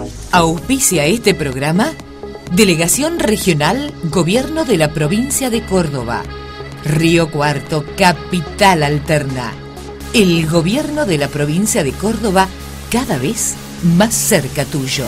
Auspicia este programa Delegación Regional Gobierno de la Provincia de Córdoba. Río Cuarto, capital alterna. El gobierno de la provincia de Córdoba cada vez más cerca tuyo.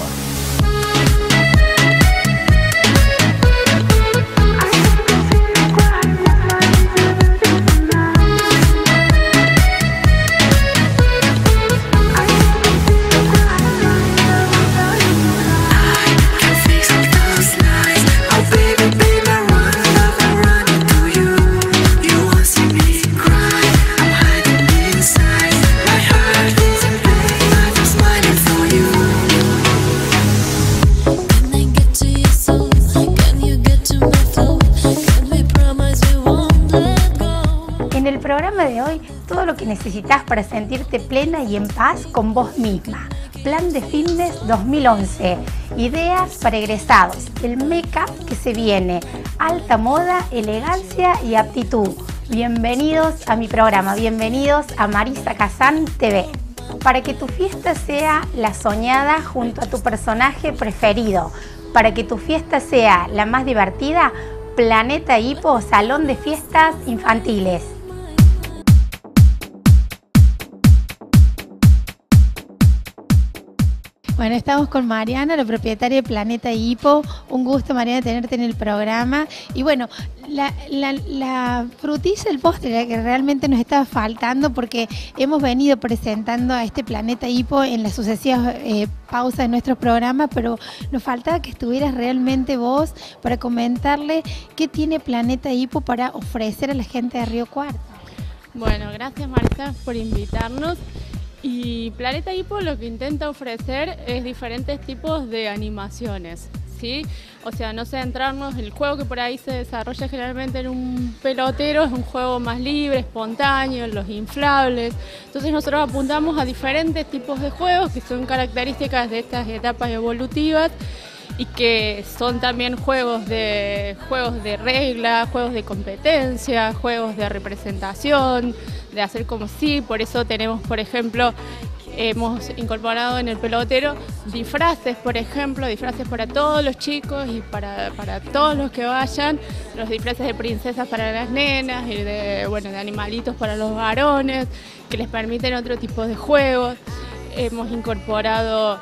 De hoy, todo lo que necesitas para sentirte plena y en paz con vos misma. Plan de Fitness 2011. Ideas para egresados. El make-up que se viene. Alta moda, elegancia y aptitud. Bienvenidos a mi programa. Bienvenidos a Marisa Kazan TV. Para que tu fiesta sea la soñada junto a tu personaje preferido. Para que tu fiesta sea la más divertida, Planeta Hipo, Salón de Fiestas Infantiles. Bueno, estamos con Mariana, la propietaria de Planeta Hipo. Un gusto, Mariana, tenerte en el programa. Y bueno, la frutilla, el postre que realmente nos estaba faltando, porque hemos venido presentando a este Planeta Hipo en las sucesivas pausas de nuestros programas, pero nos faltaba que estuvieras realmente vos para comentarle qué tiene Planeta Hipo para ofrecer a la gente de Río Cuarto. Bueno, gracias Marisa por invitarnos. Y Planeta Hipo lo que intenta ofrecer es diferentes tipos de animaciones, ¿sí? O sea, no centrarnos en el juego que por ahí se desarrolla generalmente en un pelotero, es un juego más libre, espontáneo, los inflables. Entonces nosotros apuntamos a diferentes tipos de juegos que son características de estas etapas evolutivas y que son también juegos de regla, juegos de competencia, juegos de representación, de hacer como sí. Por eso tenemos, por ejemplo, hemos incorporado en el pelotero disfraces, por ejemplo, disfraces para todos los chicos y para todos los que vayan, los disfraces de princesas para las nenas y de animalitos para los varones, que les permiten otro tipo de juegos. Hemos incorporado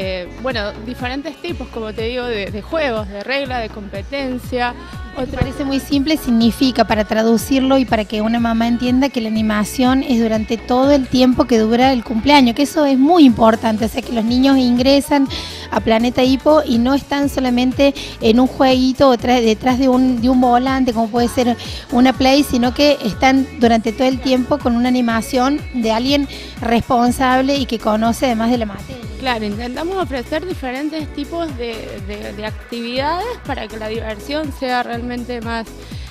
diferentes tipos, como te digo, de juegos, de regla, de competencia. Me parece muy simple, significa, para traducirlo y para que una mamá entienda, que la animación es durante todo el tiempo que dura el cumpleaños, que eso es muy importante, o sea que los niños ingresan a Planeta Hipo y no están solamente en un jueguito o detrás de un volante, como puede ser una Play, sino que están durante todo el tiempo con una animación de alguien responsable y que conoce además de la materia. Claro, intentamos ofrecer diferentes tipos de actividades para que la diversión sea realmente más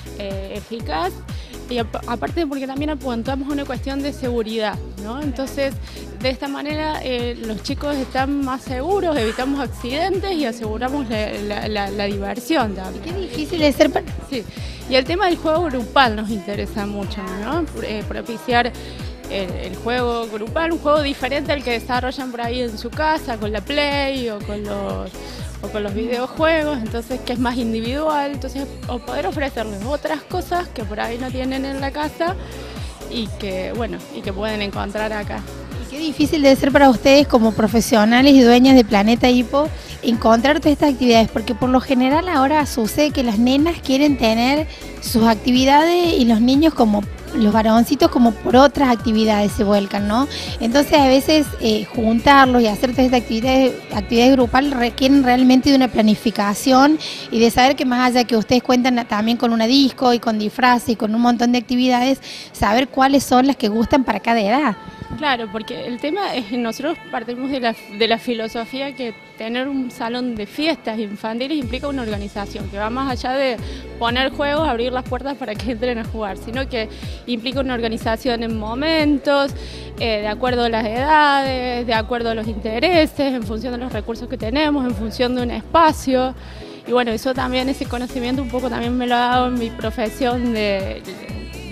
eficaz y aparte porque también apuntamos a una cuestión de seguridad, ¿no? Entonces, de esta manera los chicos están más seguros, evitamos accidentes y aseguramos la diversión también. Qué difícil es ser... Sí, y el tema del juego grupal nos interesa mucho, ¿no? Propiciar el juego grupal, un juego diferente al que desarrollan por ahí en su casa, con la Play o con los videojuegos, entonces que es más individual, entonces o poder ofrecerles otras cosas que por ahí no tienen en la casa y que pueden encontrar acá. Y qué difícil debe ser para ustedes como profesionales y dueñas de Planeta Hipo encontrar todas estas actividades, porque por lo general ahora sucede que las nenas quieren tener sus actividades y los niños como los varoncitos como por otras actividades se vuelcan, ¿no? Entonces a veces juntarlos y hacer todas estas actividades grupales requieren realmente de una planificación y de saber que más allá que ustedes cuentan también con una disco y con disfraz y con un montón de actividades, saber cuáles son las que gustan para cada edad. Claro, porque el tema es que nosotros partimos de la filosofía que tener un salón de fiestas infantiles implica una organización que va más allá de poner juegos, abrir las puertas para que entren a jugar, sino que implica una organización en momentos, de acuerdo a las edades, de acuerdo a los intereses, en función de los recursos que tenemos, en función de un espacio. Y bueno, eso también, ese conocimiento un poco también me lo ha dado en mi profesión de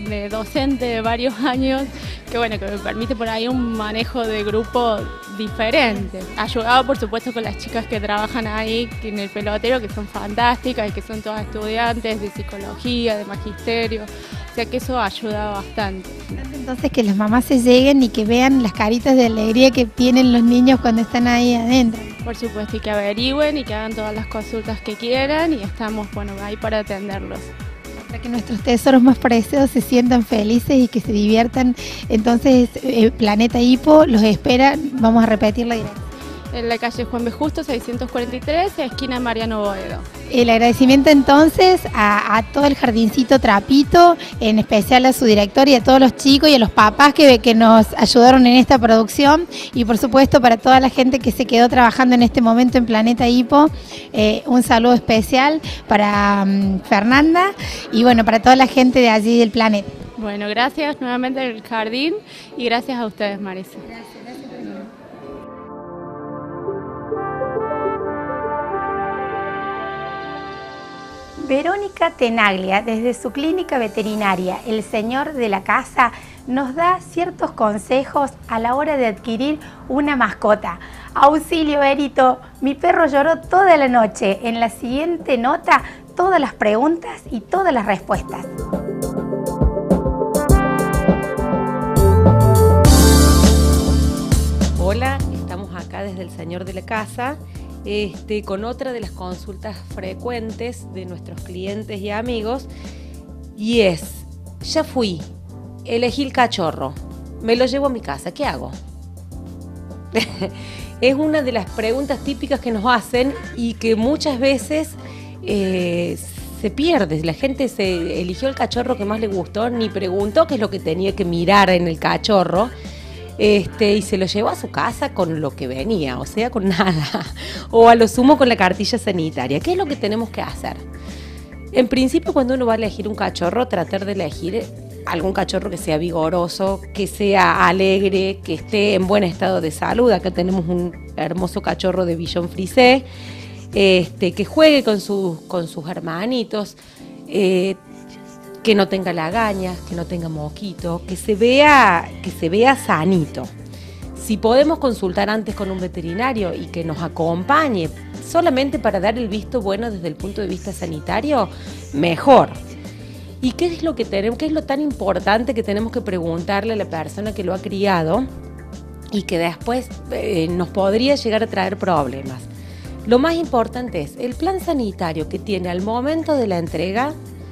de docente de varios años, que bueno, que me permite por ahí un manejo de grupo diferente. Ayudado por supuesto con las chicas que trabajan ahí en el pelotero, que son fantásticas y que son todas estudiantes de psicología, de magisterio, o sea que eso ayuda bastante. Entonces que las mamás se lleguen y que vean las caritas de alegría que tienen los niños cuando están ahí adentro. Por supuesto, y que averigüen y que hagan todas las consultas que quieran y estamos ahí para atenderlos. Para que nuestros tesoros más preciados se sientan felices y que se diviertan. Entonces, Planeta Hipo los espera. Vamos a repetir la dirección. En la calle Juan B. Justo, 643, esquina Mariano Boedo. El agradecimiento entonces a todo el jardincito Trapito, en especial a su director y a todos los chicos y a los papás que nos ayudaron en esta producción, y por supuesto para toda la gente que se quedó trabajando en este momento en Planeta Hipo, un saludo especial para Fernanda y bueno, para toda la gente de allí del planeta. Bueno, gracias nuevamente al jardín y gracias a ustedes, Marisa. Gracias. Verónica Tenaglia, desde su clínica veterinaria El Señor de la Casa, nos da ciertos consejos a la hora de adquirir una mascota. Auxilio, Berito, mi perro lloró toda la noche. En la siguiente nota, todas las preguntas y todas las respuestas. Hola, estamos acá desde El Señor de la Casa. Con otra de las consultas frecuentes de nuestros clientes y amigos, y es: ya fui, elegí el cachorro, me lo llevo a mi casa, ¿qué hago? Es una de las preguntas típicas que nos hacen y que muchas veces se pierde. La gente se eligió el cachorro que más le gustó, ni preguntó qué es lo que tenía que mirar en el cachorro. Y se lo llevó a su casa con lo que venía, o sea, con nada, o a lo sumo con la cartilla sanitaria. ¿Qué es lo que tenemos que hacer? En principio, cuando uno va a elegir un cachorro, tratar de elegir algún cachorro que sea vigoroso, que sea alegre, que esté en buen estado de salud. Acá tenemos un hermoso cachorro de Bichon Frise, que juegue con sus hermanitos, que no tenga lagañas, que no tenga moquito, que se vea sanito. Si podemos consultar antes con un veterinario y que nos acompañe solamente para dar el visto bueno desde el punto de vista sanitario, mejor. ¿Y qué es lo que tenemos, qué es lo tan importante que tenemos que preguntarle a la persona que lo ha criado y que después nos podría llegar a traer problemas? Lo más importante es el plan sanitario que tiene al momento de la entrega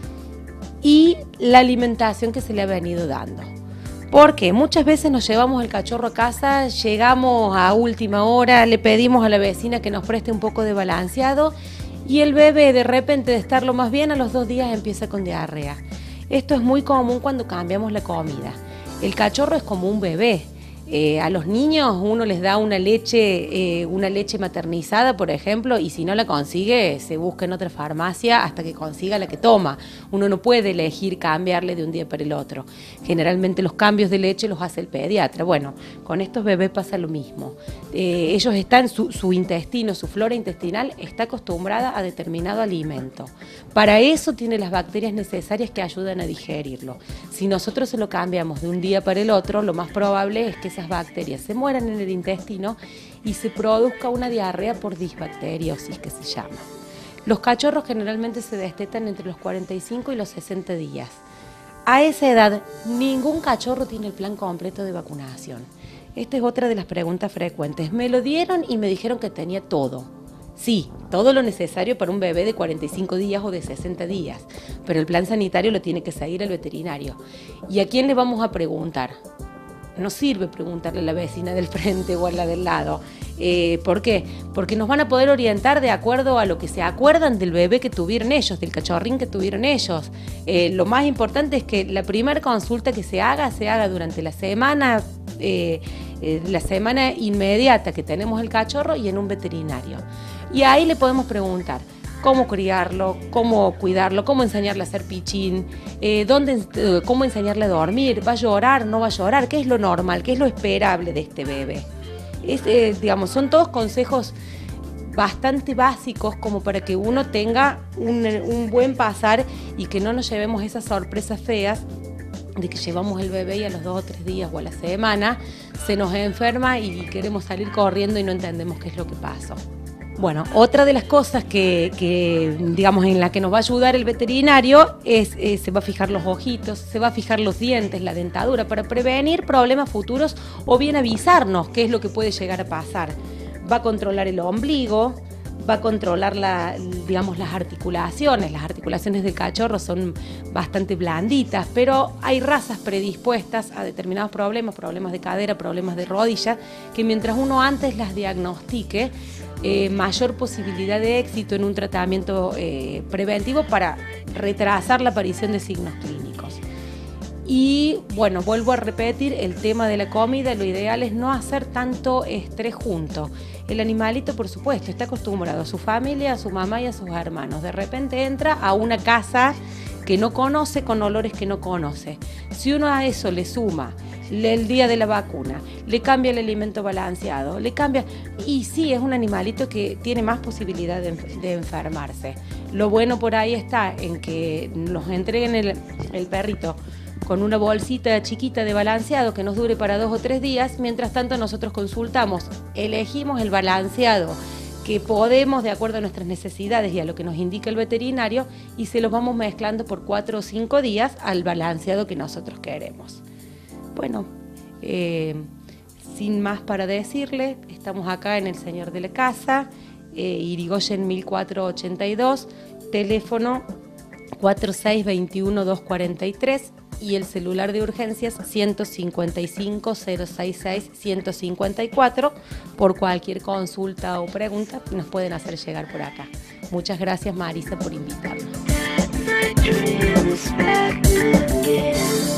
y la alimentación que se le ha venido dando. Porque muchas veces nos llevamos el cachorro a casa, llegamos a última hora, le pedimos a la vecina que nos preste un poco de balanceado y el bebé, de repente de estarlo más bien, a los 2 días empieza con diarrea. Esto es muy común cuando cambiamos la comida. El cachorro es como un bebé. A los niños uno les da una leche maternizada, por ejemplo, y si no la consigue, se busca en otra farmacia hasta que consiga la que toma. Uno no puede elegir cambiarle de un día para el otro. Generalmente los cambios de leche los hace el pediatra. Bueno, con estos bebés pasa lo mismo. Ellos están, su intestino, su flora intestinal está acostumbrada a determinado alimento. Para eso tiene las bacterias necesarias que ayudan a digerirlo. Si nosotros se lo cambiamos de un día para el otro, lo más probable es que esas bacterias se mueran en el intestino y se produzca una diarrea por disbacteriosis, que se llama. Los cachorros generalmente se destetan entre los 45 y los 60 días. A esa edad, ningún cachorro tiene el plan completo de vacunación. Esta es otra de las preguntas frecuentes. Me lo dieron y me dijeron que tenía todo. Sí, todo lo necesario para un bebé de 45 días o de 60 días, pero el plan sanitario lo tiene que seguir el veterinario. ¿Y a quién le vamos a preguntar? No sirve preguntarle a la vecina del frente o a la del lado. ¿Por qué? Porque nos van a poder orientar de acuerdo a lo que se acuerdan del bebé que tuvieron ellos, del cachorrín que tuvieron ellos. Lo más importante es que la primera consulta que se haga durante la semana inmediata que tenemos el cachorro y en un veterinario. Y ahí le podemos preguntar cómo criarlo, cómo cuidarlo, cómo enseñarle a hacer pichín, cómo enseñarle a dormir, va a llorar, no va a llorar, qué es lo normal, qué es lo esperable de este bebé. Son todos consejos bastante básicos como para que uno tenga un buen pasar y que no nos llevemos esas sorpresas feas de que llevamos el bebé y a los 2 o 3 días o a la semana se nos enferma y queremos salir corriendo y no entendemos qué es lo que pasó. Bueno, otra de las cosas que digamos, en la que nos va a ayudar el veterinario es, se va a fijar los ojitos, se va a fijar los dientes, la dentadura, para prevenir problemas futuros o bien avisarnos qué es lo que puede llegar a pasar. Va a controlar el ombligo, va a controlar digamos, las articulaciones. Las articulaciones del cachorro son bastante blanditas, pero hay razas predispuestas a determinados problemas de cadera, problemas de rodilla, que mientras uno antes las diagnostique, mayor posibilidad de éxito en un tratamiento preventivo para retrasar la aparición de signos clínicos. Y bueno, vuelvo a repetir el tema de la comida. Lo ideal es no hacer tanto estrés junto. El animalito, por supuesto, está acostumbrado a su familia, a su mamá y a sus hermanos. De repente entra a una casa que no conoce, con olores que no conoce. Si uno a eso le suma el día de la vacuna, le cambia el alimento balanceado, le cambia... Y sí, es un animalito que tiene más posibilidad de enfermarse. Lo bueno por ahí está en que nos entreguen el perrito con una bolsita chiquita de balanceado que nos dure para 2 o 3 días. Mientras tanto, nosotros consultamos, elegimos el balanceado que podemos de acuerdo a nuestras necesidades y a lo que nos indica el veterinario, y se los vamos mezclando por 4 o 5 días al balanceado que nosotros queremos. Bueno, sin más para decirle, estamos acá en El Señor de la Casa, Irigoyen 1482, teléfono 4621-243 y el celular de urgencias 155-066-154. Por cualquier consulta o pregunta nos pueden hacer llegar por acá. Muchas gracias, Marisa, por invitarnos.